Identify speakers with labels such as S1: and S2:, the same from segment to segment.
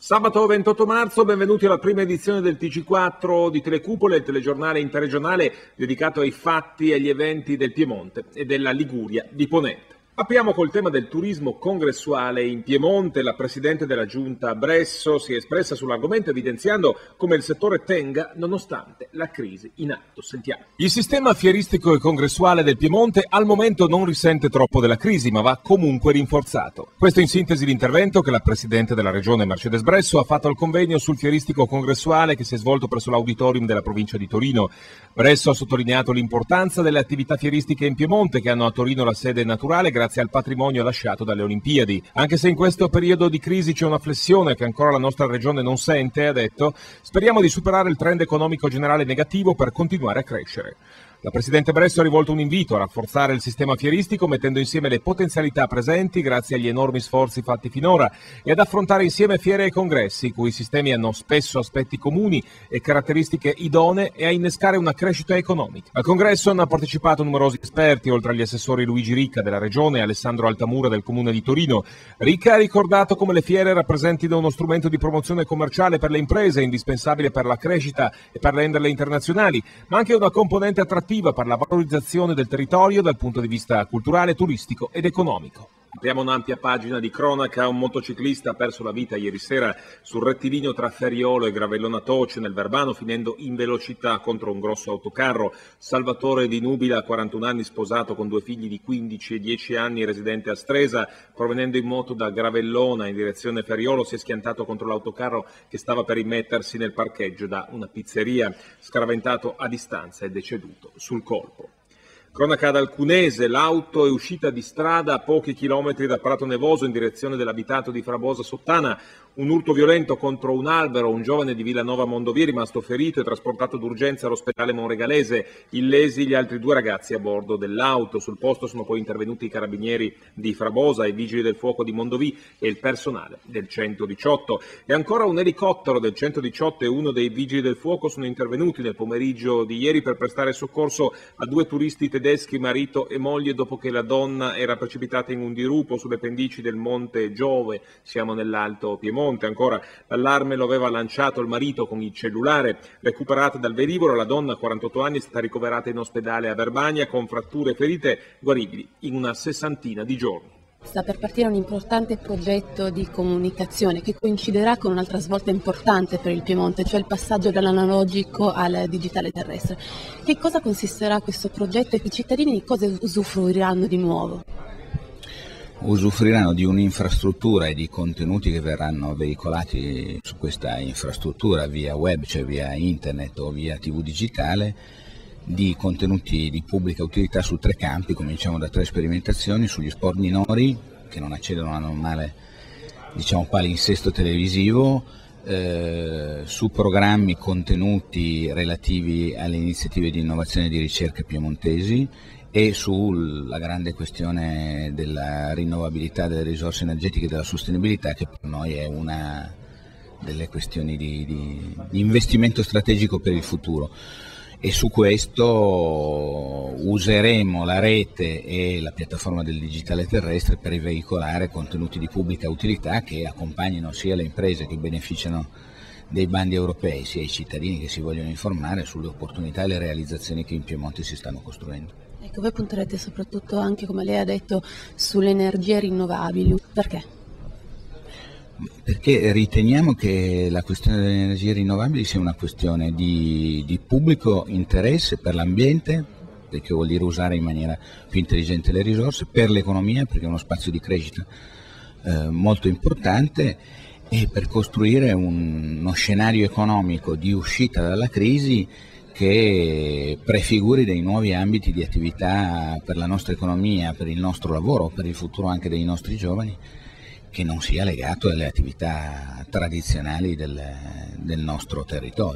S1: Sabato 28 marzo, benvenuti alla prima edizione del TG4 di Telecupole, il telegiornale interregionale dedicato ai fatti e agli eventi del Piemonte e della Liguria di Ponente. Apriamo col tema del turismo congressuale in Piemonte. La Presidente della Giunta Bresso si è espressa sull'argomento evidenziando come il settore tenga nonostante la crisi in atto. Sentiamo. Il sistema fieristico e congressuale del Piemonte al momento non risente troppo della crisi, ma va comunque rinforzato. Questo in sintesi l'intervento che la Presidente della Regione Mercedes Bresso ha fatto al convegno sul fieristico congressuale che si è svolto presso l'auditorium della provincia di Torino. Bresso ha sottolineato l'importanza delle attività fieristiche in Piemonte che hanno a Torino la sede naturale grazie al patrimonio lasciato dalle Olimpiadi. Anche se in questo periodo di crisi c'è una flessione che ancora la nostra regione non sente, ha detto, speriamo di superare il trend economico generale negativo per continuare a crescere. La Presidente Bresso ha rivolto un invito a rafforzare il sistema fieristico mettendo insieme le potenzialità presenti grazie agli enormi sforzi fatti finora e ad affrontare insieme fiere e congressi, i cui sistemi hanno spesso aspetti comuni e caratteristiche idonee e a innescare una crescita economica. Al congresso hanno partecipato numerosi esperti, oltre agli assessori Luigi Ricca della Regione e Alessandro Altamura del Comune di Torino. Ricca ha ricordato come le fiere rappresentino uno strumento di promozione commerciale per le imprese, indispensabile per la crescita e per renderle internazionali, ma anche una componente attrattiva per la valorizzazione del territorio dal punto di vista culturale, turistico ed economico. Apriamo un'ampia pagina di cronaca. Un motociclista ha perso la vita ieri sera sul rettilineo tra Ferriolo e Gravellona Toce nel Verbano, finendo in velocità contro un grosso autocarro. Salvatore Di Nubila, 41 anni, sposato con 2 figli di 15 e 10 anni, residente a Stresa, provenendo in moto da Gravellona in direzione Ferriolo, si è schiantato contro l'autocarro che stava per immettersi nel parcheggio da una pizzeria. Scraventato a distanza e deceduto sul colpo. Cronaca ad Alcunese, l'auto è uscita di strada a pochi chilometri da Prato Nevoso in direzione dell'abitato di Frabosa Sottana. Un urto violento contro un albero, un giovane di Villanova Mondovì è rimasto ferito e trasportato d'urgenza all'ospedale monregalese. Illesi gli altri 2 ragazzi a bordo dell'auto. Sul posto sono poi intervenuti i carabinieri di Frabosa, i vigili del fuoco di Mondovì e il personale del 118. E ancora un elicottero del 118 e uno dei vigili del fuoco sono intervenuti nel pomeriggio di ieri per prestare soccorso a 2 turisti tedeschi, marito e moglie, dopo che la donna era precipitata in un dirupo sulle pendici del Monte Giove. Siamo nell'Alto Piemonte. Ancora l'allarme lo aveva lanciato il marito con il cellulare. Recuperata dal velivolo, la donna, 48 anni, è stata ricoverata in ospedale a Verbania con fratture e ferite guaribili in una 60ina di giorni.
S2: Sta per partire un importante progetto di comunicazione che coinciderà con un'altra svolta importante per il Piemonte, cioè il passaggio dall'analogico al digitale terrestre. Che cosa consisterà questo progetto e che i cittadini di cosa usufruiranno di nuovo?
S3: Usufruiranno di un'infrastruttura e di contenuti che verranno veicolati su questa infrastruttura via web, cioè via internet o via TV digitale, di contenuti di pubblica utilità su 3 campi. Cominciamo da 3 sperimentazioni sugli sport minori che non accedono alla normale, palinsesto televisivo, su programmi, contenuti relativi alle iniziative di innovazione e di ricerca piemontesi e sulla grande questione della rinnovabilità delle risorse energetiche e della sostenibilità, che per noi è una delle questioni di investimento strategico per il futuro. E su questo useremo la rete e la piattaforma del digitale terrestre per veicolare contenuti di pubblica utilità che accompagnino sia le imprese che beneficiano dei bandi europei, sia i cittadini che si vogliono informare sulle opportunità e le realizzazioni che in Piemonte si stanno costruendo.
S2: Ecco, voi punterete soprattutto anche, come lei ha detto, sulle energie rinnovabili. Perché?
S3: Perché riteniamo che la questione delle energie rinnovabili sia una questione di pubblico interesse per l'ambiente, perché vuol dire usare in maniera più intelligente le risorse, per l'economia, perché è uno spazio di crescita molto importante, e per costruire uno scenario economico di uscita dalla crisi che prefiguri dei nuovi ambiti di attività per la nostra economia, per il nostro lavoro, per il futuro anche dei nostri giovani, che non sia legato alle attività tradizionali del nostro territorio.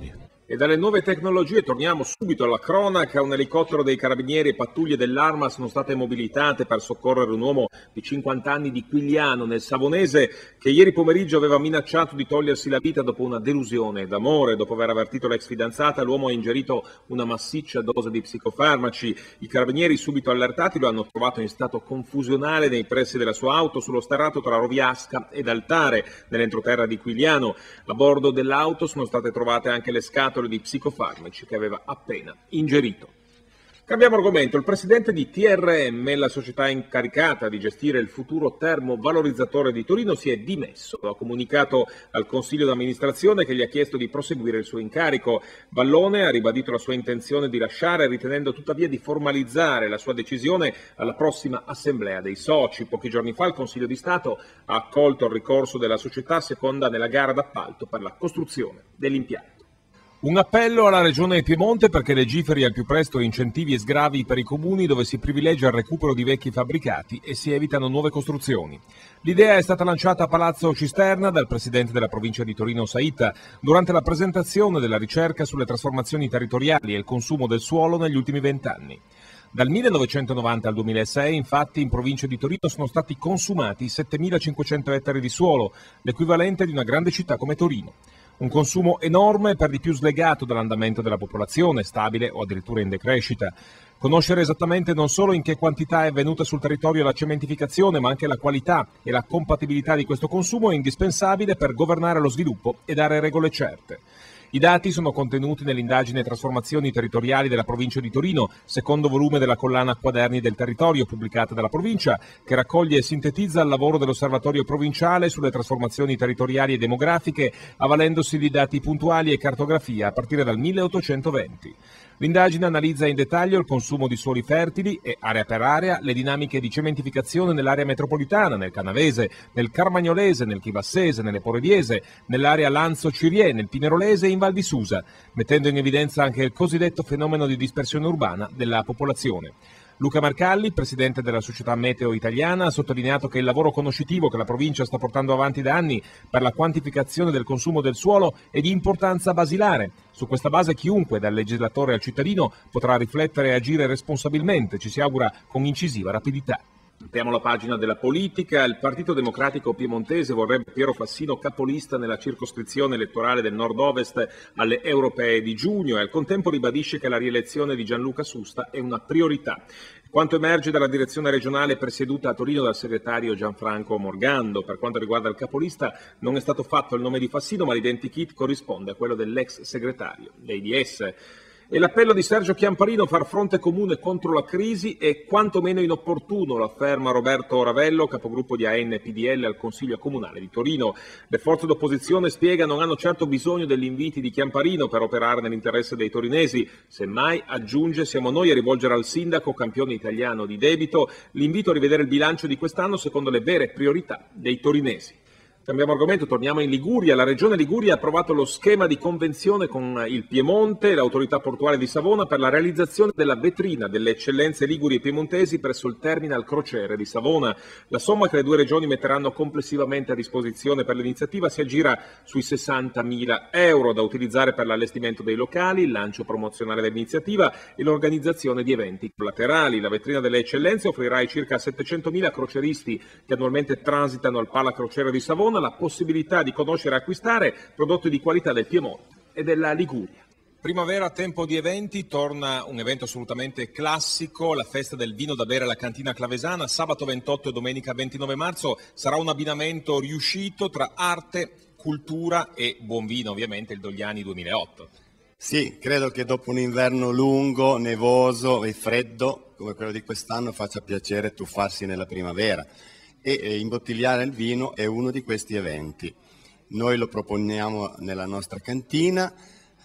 S1: E dalle nuove tecnologie torniamo subito alla cronaca. Un elicottero dei Carabinieri e pattuglie dell'Arma sono state mobilitate per soccorrere un uomo di 50 anni di Quigliano, nel Savonese, che ieri pomeriggio aveva minacciato di togliersi la vita dopo una delusione d'amore. Dopo aver avvertito l'ex fidanzata, l'uomo ha ingerito una massiccia dose di psicofarmaci. I Carabinieri, subito allertati, lo hanno trovato in stato confusionale nei pressi della sua auto sullo sterrato tra Roviasca ed Altare, nell'entroterra di Quigliano. A bordo dell'auto sono state trovate anche le scatole di psicofarmaci che aveva appena ingerito. Cambiamo argomento. Il presidente di TRM, la società incaricata di gestire il futuro termovalorizzatore di Torino, si è dimesso. Ha comunicato al Consiglio d'amministrazione che gli ha chiesto di proseguire il suo incarico. Vallone ha ribadito la sua intenzione di lasciare, ritenendo tuttavia di formalizzare la sua decisione alla prossima assemblea dei soci. Pochi giorni fa il Consiglio di Stato ha accolto il ricorso della società seconda nella gara d'appalto per la costruzione dell'impianto. Un appello alla Regione Piemonte perché legiferi al più presto incentivi e sgravi per i comuni dove si privilegia il recupero di vecchi fabbricati e si evitano nuove costruzioni. L'idea è stata lanciata a Palazzo Cisterna dal presidente della provincia di Torino Saita durante la presentazione della ricerca sulle trasformazioni territoriali e il consumo del suolo negli ultimi 20 anni. Dal 1990 al 2006, infatti, in provincia di Torino sono stati consumati 7.500 ettari di suolo, l'equivalente di una grande città come Torino. Un consumo enorme, per di più slegato dall'andamento della popolazione, stabile o addirittura in decrescita. Conoscere esattamente non solo in che quantità è venuta sul territorio la cementificazione, ma anche la qualità e la compatibilità di questo consumo è indispensabile per governare lo sviluppo e dare regole certe. I dati sono contenuti nell'indagine Trasformazioni territoriali della provincia di Torino, secondo volume della collana Quaderni del Territorio pubblicata dalla provincia, che raccoglie e sintetizza il lavoro dell'Osservatorio provinciale sulle trasformazioni territoriali e demografiche, avvalendosi di dati puntuali e cartografia a partire dal 1820. L'indagine analizza in dettaglio il consumo di suoli fertili e, area per area, le dinamiche di cementificazione nell'area metropolitana, nel Canavese, nel Carmagnolese, nel Chivassese, nelle Porediese, nell'area Lanzo-Cirie, nel Pinerolese e in Val di Susa, mettendo in evidenza anche il cosiddetto fenomeno di dispersione urbana della popolazione. Luca Marcalli, presidente della Società Meteo Italiana, ha sottolineato che il lavoro conoscitivo che la provincia sta portando avanti da anni per la quantificazione del consumo del suolo è di importanza basilare. Su questa base chiunque, dal legislatore al cittadino, potrà riflettere e agire responsabilmente, ci si augura con incisiva rapidità. Apriamo la pagina della politica. Il Partito Democratico piemontese vorrebbe Piero Fassino capolista nella circoscrizione elettorale del nord-ovest alle europee di giugno e al contempo ribadisce che la rielezione di Gianluca Susta è una priorità. Quanto emerge dalla direzione regionale presieduta a Torino dal segretario Gianfranco Morgando, per quanto riguarda il capolista non è stato fatto il nome di Fassino, ma l'identikit corrisponde a quello dell'ex segretario dei DS. E l'appello di Sergio Chiamparino, far fronte comune contro la crisi, è quantomeno inopportuno, lo afferma Roberto Ravello, capogruppo di AN-PDL al Consiglio Comunale di Torino. Le forze d'opposizione, spiega, non hanno certo bisogno degli inviti di Chiamparino per operare nell'interesse dei torinesi. Semmai, aggiunge, siamo noi a rivolgere al sindaco, campione italiano di debito, l'invito a rivedere il bilancio di quest'anno secondo le vere priorità dei torinesi. Cambiamo argomento, torniamo in Liguria. La Regione Liguria ha approvato lo schema di convenzione con il Piemonte e l'autorità portuale di Savona per la realizzazione della vetrina delle eccellenze liguri e piemontesi presso il terminal crociere di Savona. La somma che le due regioni metteranno complessivamente a disposizione per l'iniziativa si aggira sui 60.000 euro da utilizzare per l'allestimento dei locali, il lancio promozionale dell'iniziativa e l'organizzazione di eventi collaterali. La vetrina delle eccellenze offrirà ai circa 700.000 croceristi che annualmente transitano al Pala Crociere di Savona la possibilità di conoscere e acquistare prodotti di qualità del Piemonte e della Liguria. Primavera, tempo di eventi, torna un evento assolutamente classico, la festa del vino da bere alla Cantina Clavesana. Sabato 28 e domenica 29 marzo sarà un abbinamento riuscito tra arte, cultura e buon vino, ovviamente il Dogliani 2008.
S4: Sì, credo che dopo un inverno lungo, nevoso e freddo come quello di quest'anno faccia piacere tuffarsi nella primavera. E imbottigliare il vino è uno di questi eventi. Noi lo proponiamo nella nostra cantina,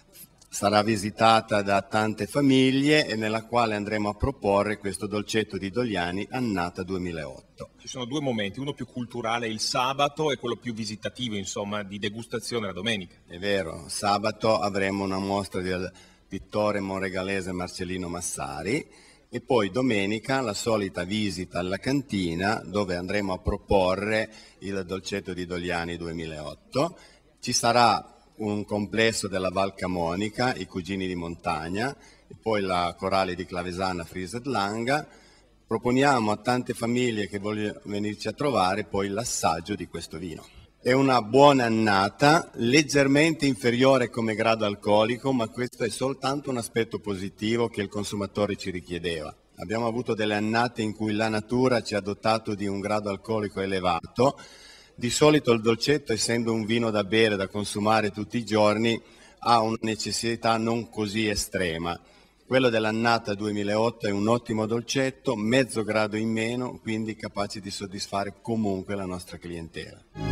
S4: sarà visitata da tante famiglie e nella quale andremo a proporre questo dolcetto di Dogliani Annata 2008.
S1: Ci sono due momenti, uno più culturale il sabato e quello più visitativo, insomma, di degustazione la domenica.
S4: È vero, sabato avremo una mostra del pittore monregalese Marcellino Massari, e poi domenica la solita visita alla cantina dove andremo a proporre il dolcetto di Dogliani 2008. Ci sarà un complesso della Val Camonica, i Cugini di Montagna, e poi la Corale di Clavesana Friesed Langa. Proponiamo a tante famiglie che vogliono venirci a trovare poi l'assaggio di questo vino. È una buona annata, leggermente inferiore come grado alcolico, ma questo è soltanto un aspetto positivo che il consumatore ci richiedeva. Abbiamo avuto delle annate in cui la natura ci ha dotato di un grado alcolico elevato. Di solito il dolcetto, essendo un vino da bere, da consumare tutti i giorni, ha una necessità non così estrema. Quello dell'annata 2008 è un ottimo dolcetto, mezzo grado in meno, quindi capace di soddisfare comunque la nostra clientela.